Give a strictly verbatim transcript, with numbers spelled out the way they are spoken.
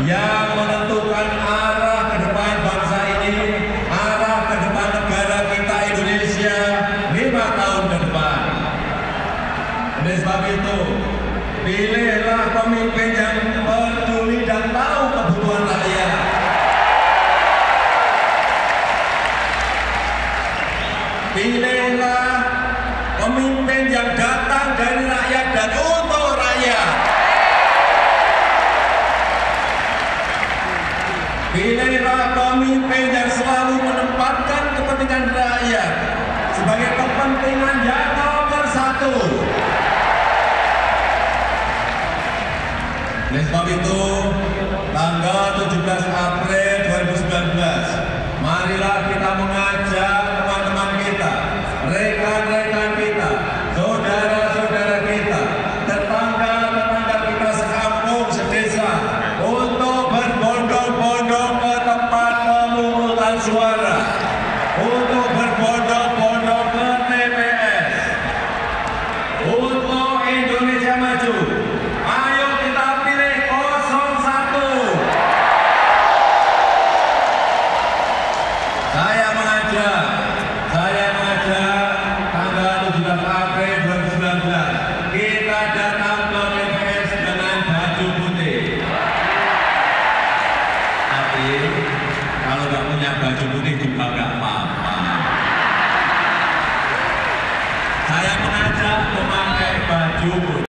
yang menentukan arah ke depan bangsa ini, arah ke depan negara kita Indonesia lima tahun ke depan. Oleh sebab itu, pilihlah pemimpin yang peduli dan tahu kebutuhan rakyat. Pilihlah pemimpin yang datang dari rakyat dan untuk rakyat. Pilihlah pemimpin yang selalu menempatkan kepentingan rakyat sebagai kepentingan yang nomor satu. Oleh sebab itu, tanggal tujuh belas April dua ribu sembilan belas, marilah kita mengajukan